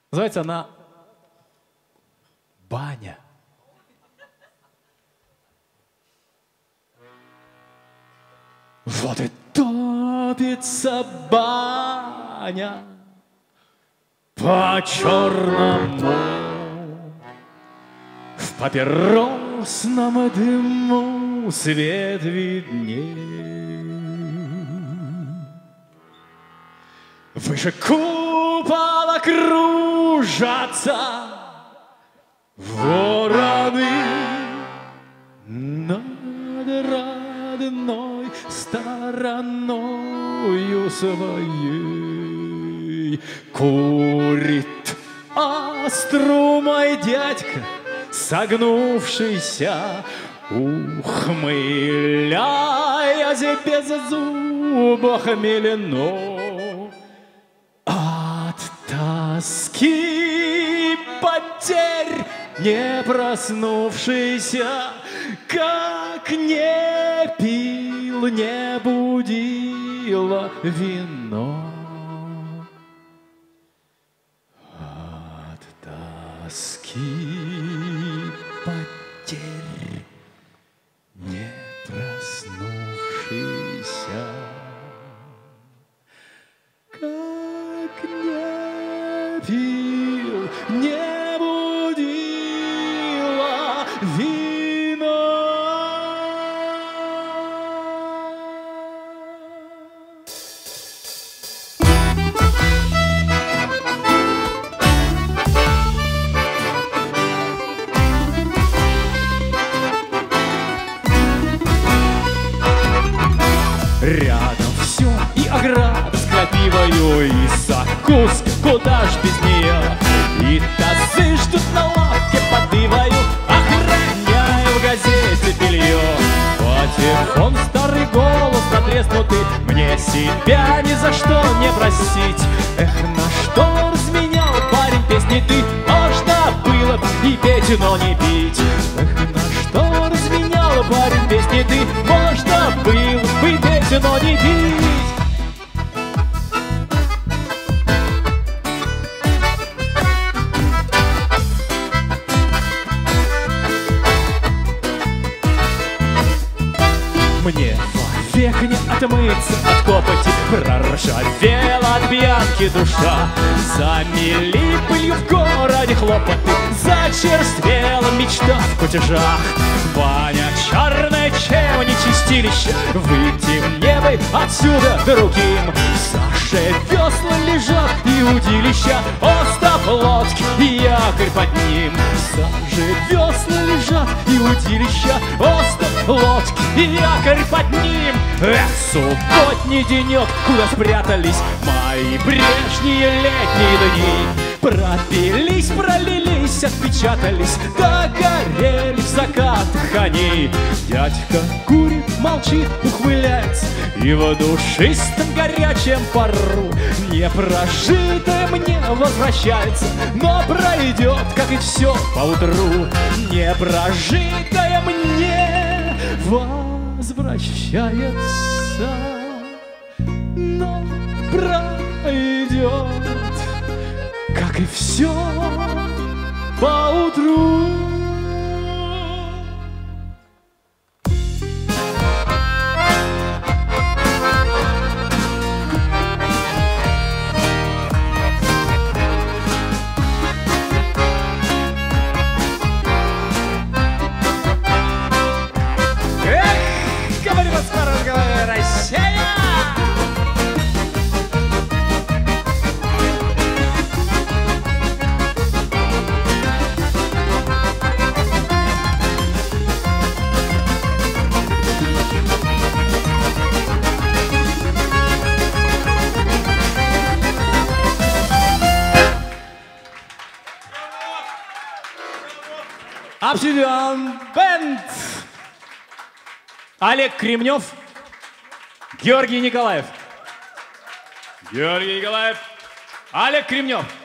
Называется она «Баня». Вот и топится баня по черному, в папиросном дыму свет видней. Выше купола кружатся вороны над родной стороною своей. Курит острумой дядька, согнувшийся, ухмыляясь без зуба хмелено. От тоски потерь не проснувшийся, как не пил, не будило вино. От тоски потерь не проснувшийся, как не пил, не будило вино. Рядом все и ограда с крапивою, и закуски, куда ж без нее. И тазы ждут на лавке под ивою, охраняя в газете белье. Патефон, старый голос натреснутый, мне себя ни за что не простить. Эх, на что разменял парень песни ты, можно было б и петь, но не пить. Эх, на что разменял парень песни ты, можно было бы и петь, но не пить. Мне вовек не отмыться от копоти, проржавела от пьянки душа. Замели пылью в городе хлопоты, зачерствела мечта в кутежах. Баня черная, чем не чистилище, выйти мне бы отсюда другим. В саше весла лежат и удилища, остов лодки и якорь под ним. В саже весла лежат и удилища, остов лодки и якорь под ним. Эх, субботний денек, куда спрятались мои прежние летние дни. Пропились, пролились, отпечатались, догорели в закатах они. Дядька курит, молчит, ухмыляется, и в душистом горячем пару непрожитое мне возвращается, но пройдет, как и все, поутру. Непрожитое мне возвращается, но пройдет, как и все, поутру. Обсидиан Бэнд. Олег Кремнев, Георгий Николаев. Георгий Николаев, Олег Кремнев.